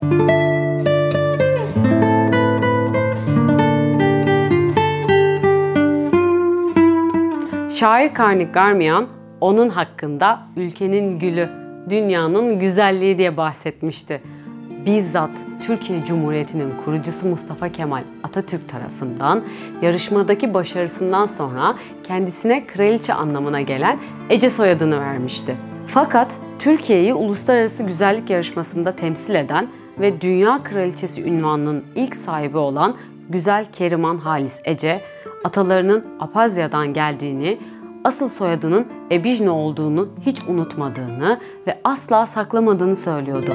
Şair Karnik Garmian onun hakkında ülkenin gülü, dünyanın güzelliği diye bahsetmişti. Bizzat Türkiye Cumhuriyeti'nin kurucusu Mustafa Kemal Atatürk tarafından yarışmadaki başarısından sonra kendisine kraliçe anlamına gelen Ece soyadını vermişti. Fakat Türkiye'yi uluslararası güzellik yarışmasında temsil eden ve Dünya Kraliçesi unvanının ilk sahibi olan güzel Keriman Halis Ece, atalarının Apazya'dan geldiğini, asıl soyadının Ebijne olduğunu hiç unutmadığını ve asla saklamadığını söylüyordu.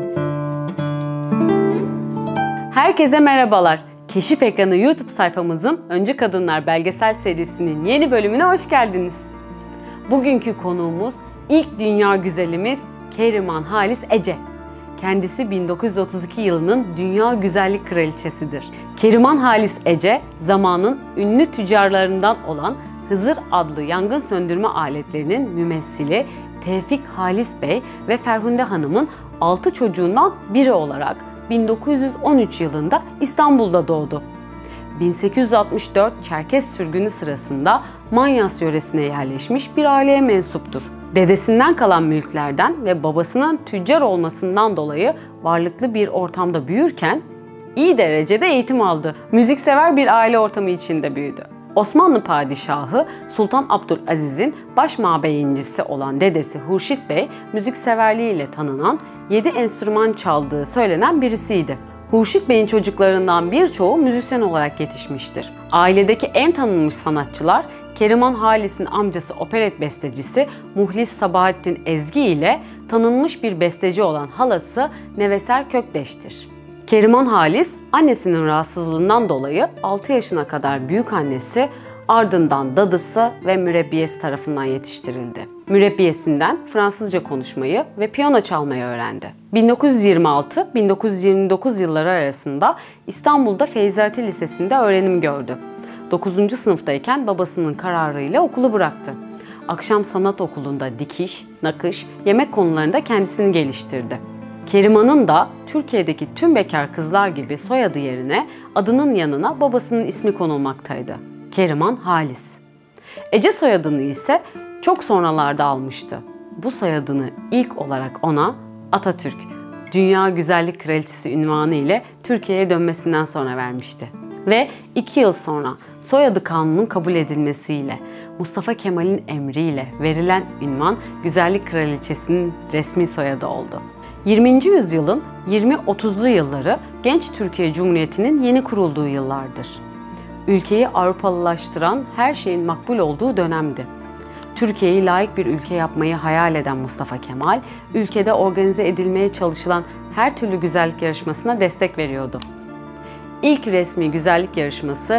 Herkese merhabalar. Keşif Ekranı YouTube sayfamızın Öncü Kadınlar belgesel serisinin yeni bölümüne hoş geldiniz. Bugünkü konuğumuz ilk dünya güzelimiz Keriman Halis Ece. Kendisi 1932 yılının Dünya Güzellik Kraliçesidir. Keriman Halis Ece, zamanın ünlü tüccarlarından olan Hızır adlı yangın söndürme aletlerinin mümessili Tevfik Halis Bey ve Ferhunde Hanım'ın 6 çocuğundan biri olarak 1913 yılında İstanbul'da doğdu. 1864 Çerkes sürgünü sırasında Manyas yöresine yerleşmiş bir aileye mensuptur. Dedesinden kalan mülklerden ve babasının tüccar olmasından dolayı varlıklı bir ortamda büyürken iyi derecede eğitim aldı. Müziksever bir aile ortamı içinde büyüdü. Osmanlı Padişahı Sultan Abdülaziz'in baş mabeyincisi olan dedesi Hurşit Bey, müzikseverliğiyle tanınan 7 enstrüman çaldığı söylenen birisiydi. Hurşit Bey'in çocuklarından birçoğu müzisyen olarak yetişmiştir. Ailedeki en tanınmış sanatçılar Keriman Halis'in amcası operet bestecisi Muhlis Sabahattin Ezgi ile tanınmış bir besteci olan halası Neveser Kökteş'tir. Keriman Halis, annesinin rahatsızlığından dolayı 6 yaşına kadar büyükannesi, ardından dadısı ve mürebbiyesi tarafından yetiştirildi. Mürebbiyesinden Fransızca konuşmayı ve piyano çalmayı öğrendi. 1926-1929 yılları arasında İstanbul'da Feyzati Lisesi'nde öğrenim gördü. 9. sınıftayken babasının kararıyla okulu bıraktı. Akşam Sanat Okulu'nda dikiş, nakış, yemek konularında kendisini geliştirdi. Keriman'ın da Türkiye'deki tüm bekar kızlar gibi soyadı yerine adının yanına babasının ismi konulmaktaydı. Keriman Halis. Ece soyadını ise çok sonralarda almıştı. Bu soyadını ilk olarak ona Atatürk, Dünya Güzellik Kraliçesi unvanı ile Türkiye'ye dönmesinden sonra vermişti. Ve 2 yıl sonra soyadı kanunun kabul edilmesiyle Mustafa Kemal'in emriyle verilen unvan Güzellik Kraliçesi'nin resmi soyadı oldu. 20. yüzyılın 20-30'lu yılları genç Türkiye Cumhuriyeti'nin yeni kurulduğu yıllardır. Ülkeyi Avrupalılaştıran her şeyin makbul olduğu dönemdi. Türkiye'yi layık bir ülke yapmayı hayal eden Mustafa Kemal, ülkede organize edilmeye çalışılan her türlü güzellik yarışmasına destek veriyordu. İlk resmi güzellik yarışması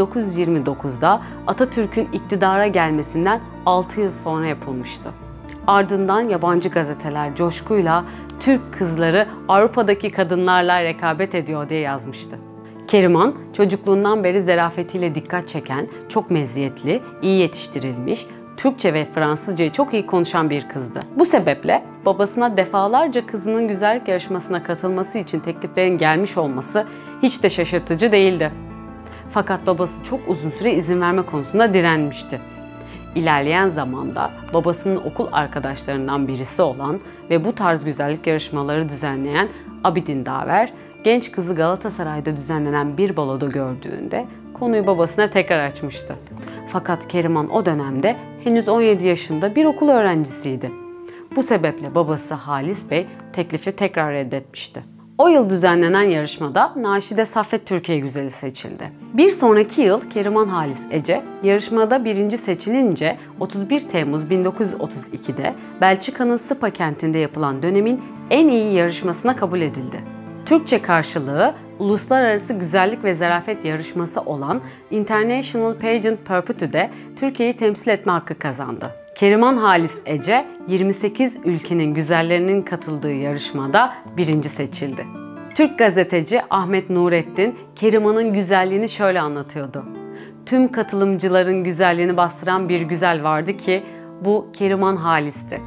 1929'da Atatürk'ün iktidara gelmesinden 6 yıl sonra yapılmıştı. Ardından yabancı gazeteler coşkuyla Türk kızları Avrupa'daki kadınlarla rekabet ediyor diye yazmıştı. Keriman, çocukluğundan beri zarafetiyle dikkat çeken, çok meziyetli, iyi yetiştirilmiş, Türkçe ve Fransızcayı çok iyi konuşan bir kızdı. Bu sebeple babasına defalarca kızının güzellik yarışmasına katılması için tekliflerin gelmiş olması hiç de şaşırtıcı değildi. Fakat babası çok uzun süre izin verme konusunda direnmişti. İlerleyen zamanda babasının okul arkadaşlarından birisi olan ve bu tarz güzellik yarışmaları düzenleyen Abidin Daver, genç kızı Galatasaray'da düzenlenen bir baloda gördüğünde konuyu babasına tekrar açmıştı. Fakat Keriman o dönemde henüz 17 yaşında bir okul öğrencisiydi. Bu sebeple babası Halis Bey teklifi tekrar reddetmişti. O yıl düzenlenen yarışmada Naşide Saffet Türkiye Güzeli seçildi. Bir sonraki yıl Keriman Halis Ece yarışmada birinci seçilince 31 Temmuz 1932'de Belçika'nın Spa kentinde yapılan dönemin en iyi yarışmasına kabul edildi. Türkçe karşılığı Uluslararası Güzellik ve Zarafet Yarışması olan International Pageant Perpetue'de Türkiye'yi temsil etme hakkı kazandı. Keriman Halis Ece, 28 ülkenin güzellerinin katıldığı yarışmada birinci seçildi. Türk gazeteci Ahmet Nurettin, Keriman'ın güzelliğini şöyle anlatıyordu. Tüm katılımcıların güzelliğini bastıran bir güzel vardı ki bu Keriman Halis'ti.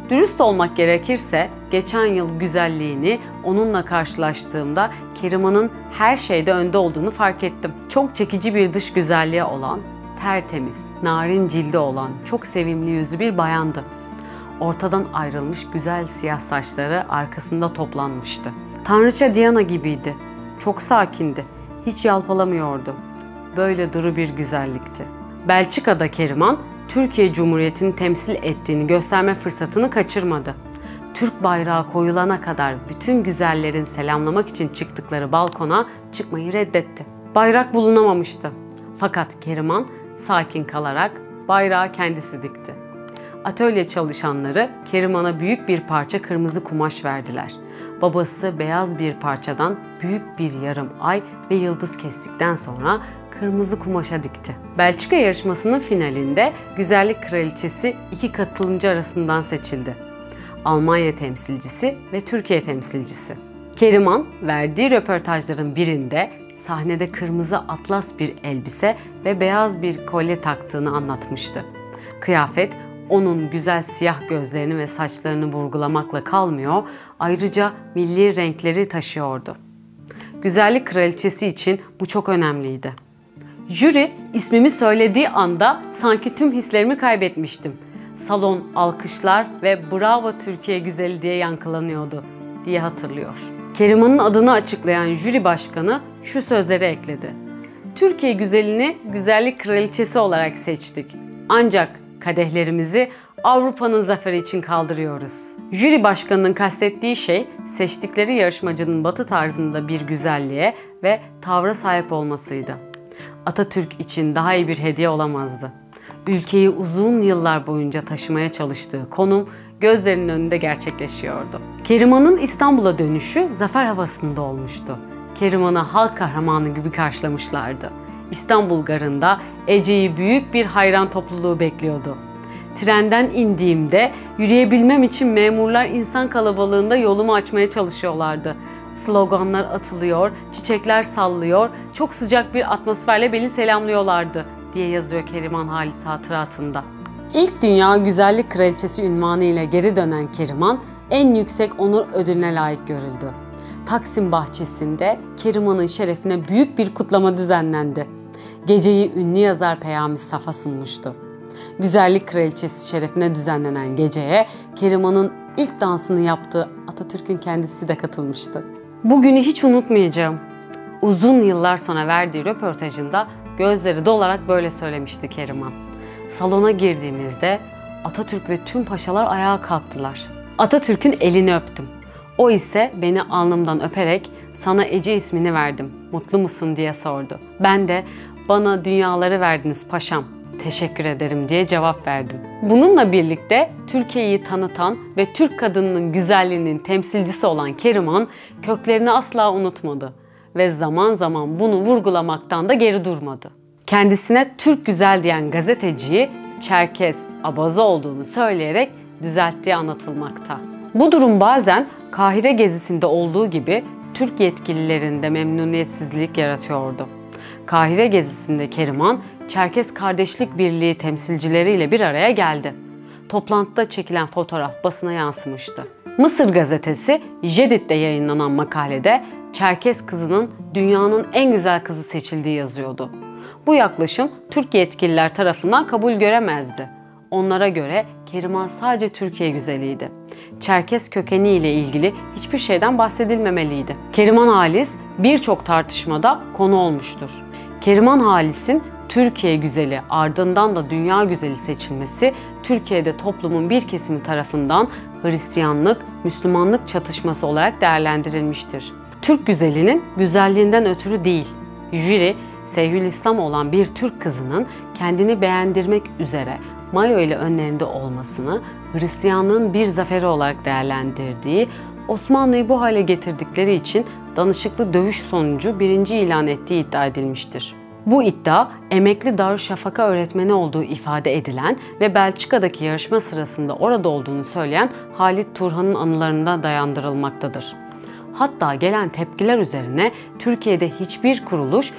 Dürüst olmak gerekirse geçen yıl güzelliğini onunla karşılaştığımda Keriman'ın her şeyde önde olduğunu fark ettim. Çok çekici bir dış güzelliği olan, tertemiz, narin cildi olan, çok sevimli yüzlü bir bayandı. Ortadan ayrılmış güzel siyah saçları arkasında toplanmıştı. Tanrıça Diana gibiydi. Çok sakindi. Hiç yalpalamıyordu. Böyle duru bir güzellikti. Belçika'da Keriman, Türkiye Cumhuriyeti'ni temsil ettiğini gösterme fırsatını kaçırmadı. Türk bayrağı koyulana kadar bütün güzellerin selamlamak için çıktıkları balkona çıkmayı reddetti. Bayrak bulunamamıştı. Fakat Keriman sakin kalarak bayrağı kendisi dikti. Atölye çalışanları Keriman'a büyük bir parça kırmızı kumaş verdiler. Babası beyaz bir parçadan büyük bir yarım ay ve yıldız kestikten sonra kırmızı kumaşa dikti. Belçika yarışmasının finalinde güzellik kraliçesi iki katılımcı arasından seçildi. Almanya temsilcisi ve Türkiye temsilcisi. Keriman verdiği röportajların birinde sahnede kırmızı atlas bir elbise ve beyaz bir kolye taktığını anlatmıştı. Kıyafet onun güzel siyah gözlerini ve saçlarını vurgulamakla kalmıyor, ayrıca milli renkleri taşıyordu. Güzellik kraliçesi için bu çok önemliydi. Jüri ismimi söylediği anda sanki tüm hislerimi kaybetmiştim. Salon alkışlar ve "Bravo Türkiye güzeli" diye yankılanıyordu diye hatırlıyor. Keriman'ın adını açıklayan jüri başkanı şu sözleri ekledi. Türkiye güzelini güzellik kraliçesi olarak seçtik. Ancak kadehlerimizi Avrupa'nın zaferi için kaldırıyoruz. Jüri başkanının kastettiği şey seçtikleri yarışmacının batı tarzında bir güzelliğe ve tavra sahip olmasıydı. Atatürk için daha iyi bir hediye olamazdı. Ülkeyi uzun yıllar boyunca taşımaya çalıştığı konum gözlerinin önünde gerçekleşiyordu. Keriman'ın İstanbul'a dönüşü zafer havasında olmuştu. Keriman'ı halk kahramanı gibi karşılamışlardı. İstanbul garında Ece'yi büyük bir hayran topluluğu bekliyordu. Trenden indiğimde yürüyebilmem için memurlar insan kalabalığında yolumu açmaya çalışıyorlardı. Sloganlar atılıyor, çiçekler sallıyor, çok sıcak bir atmosferle beni selamlıyorlardı diye yazıyor Keriman Halis hatıratında. İlk Dünya Güzellik Kraliçesi unvanı ile geri dönen Keriman en yüksek onur ödülüne layık görüldü. Taksim bahçesinde Keriman'ın şerefine büyük bir kutlama düzenlendi. Geceyi ünlü yazar Peyami Saf'a sunmuştu. Güzellik Kraliçesi şerefine düzenlenen geceye Keriman'ın ilk dansını yaptığı Atatürk'ün kendisi de katılmıştı. Bugünü hiç unutmayacağım. Uzun yıllar sonra verdiği röportajında gözleri dolarak böyle söylemişti Keriman. Salona girdiğimizde Atatürk ve tüm paşalar ayağa kalktılar. Atatürk'ün elini öptüm. O ise beni alnımdan öperek "Sana Ece ismini verdim, mutlu musun?" diye sordu. Ben de "Bana dünyaları verdiniz paşam, teşekkür ederim" diye cevap verdim. Bununla birlikte Türkiye'yi tanıtan ve Türk kadınının güzelliğinin temsilcisi olan Keriman köklerini asla unutmadı ve zaman zaman bunu vurgulamaktan da geri durmadı. Kendisine Türk güzel diyen gazeteciyi Çerkes, abaza olduğunu söyleyerek düzelttiği anlatılmakta. Bu durum bazen Kahire gezisinde olduğu gibi Türk yetkililerinde memnuniyetsizlik yaratıyordu. Kahire gezisinde Keriman, Çerkes Kardeşlik Birliği temsilcileriyle bir araya geldi. Toplantıda çekilen fotoğraf basına yansımıştı. Mısır gazetesi Jedid'de yayınlanan makalede Çerkes kızının dünyanın en güzel kızı seçildiği yazıyordu. Bu yaklaşım Türk yetkililer tarafından kabul göremezdi. Onlara göre Keriman sadece Türkiye güzeliydi. Çerkes kökeni ile ilgili hiçbir şeyden bahsedilmemeliydi. Keriman Halis birçok tartışmada konu olmuştur. Keriman Halis'in Türkiye güzeli ardından da dünya güzeli seçilmesi Türkiye'de toplumun bir kesimi tarafından Hristiyanlık, Müslümanlık çatışması olarak değerlendirilmiştir. Türk güzelinin güzelliğinden ötürü değil, jüri Şeyhülislam olan bir Türk kızının kendini beğendirmek üzere mayo ile önlerinde olmasını Hristiyanlığın bir zaferi olarak değerlendirdiği, Osmanlı'yı bu hale getirdikleri için danışıklı dövüş sonucu birinci ilan ettiği iddia edilmiştir. Bu iddia, emekli Darüşşafaka öğretmeni olduğu ifade edilen ve Belçika'daki yarışma sırasında orada olduğunu söyleyen Halit Turhan'ın anılarına dayandırılmaktadır. Hatta gelen tepkiler üzerine Türkiye'de hiçbir kuruluş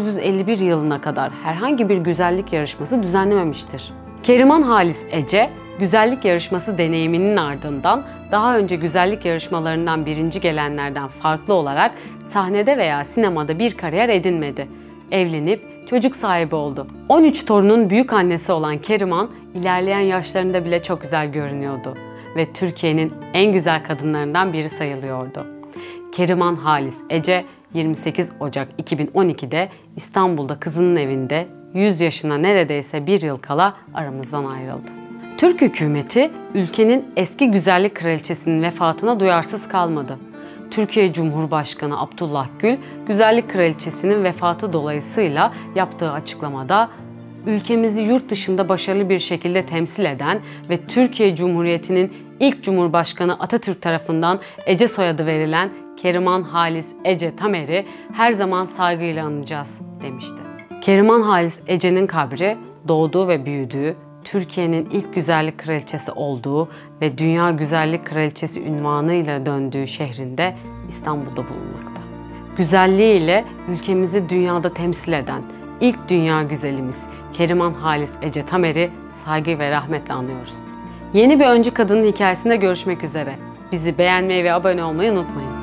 1951 yılına kadar herhangi bir güzellik yarışması düzenlememiştir. Keriman Halis Ece, Güzellik yarışması deneyiminin ardından daha önce güzellik yarışmalarından birinci gelenlerden farklı olarak sahnede veya sinemada bir kariyer edinmedi. Evlenip çocuk sahibi oldu. 13 torunun büyük annesi olan Keriman ilerleyen yaşlarında bile çok güzel görünüyordu ve Türkiye'nin en güzel kadınlarından biri sayılıyordu. Keriman Halis Ece 28 Ocak 2012'de İstanbul'da kızının evinde 100 yaşına neredeyse bir yıl kala aramızdan ayrıldı. Türk hükümeti ülkenin eski güzellik kraliçesinin vefatına duyarsız kalmadı. Türkiye Cumhurbaşkanı Abdullah Gül, güzellik kraliçesinin vefatı dolayısıyla yaptığı açıklamada ülkemizi yurt dışında başarılı bir şekilde temsil eden ve Türkiye Cumhuriyeti'nin ilk Cumhurbaşkanı Atatürk tarafından Ece soyadı verilen Keriman Halis Ece Tamer'i her zaman saygıyla anacağız demişti. Keriman Halis Ece'nin kabri doğduğu ve büyüdüğü, Türkiye'nin ilk güzellik kraliçesi olduğu ve Dünya Güzellik Kraliçesi unvanıyla döndüğü şehrinde İstanbul'da bulunmakta. Güzelliğiyle ülkemizi dünyada temsil eden ilk dünya güzelimiz Keriman Halis Ece Tamer'i saygı ve rahmetle anıyoruz. Yeni bir öncü kadının hikayesinde görüşmek üzere. Bizi beğenmeyi ve abone olmayı unutmayın.